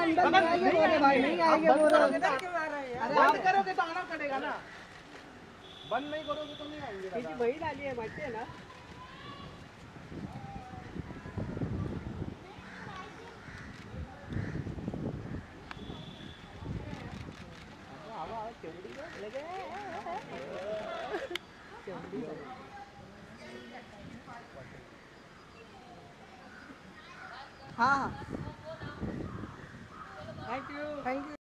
अंदर नहीं आएंगे बोल रहे भाई, नहीं आएंगे बोल रहे। अरे बंद करोगे तो आना पड़ेगा ना, बंद नहीं करोगे तो नहीं आएंगे। त्याची बहीण आली आहे माहिती आहे ना। हाँ हाँ, थैंक यू थैंक यू।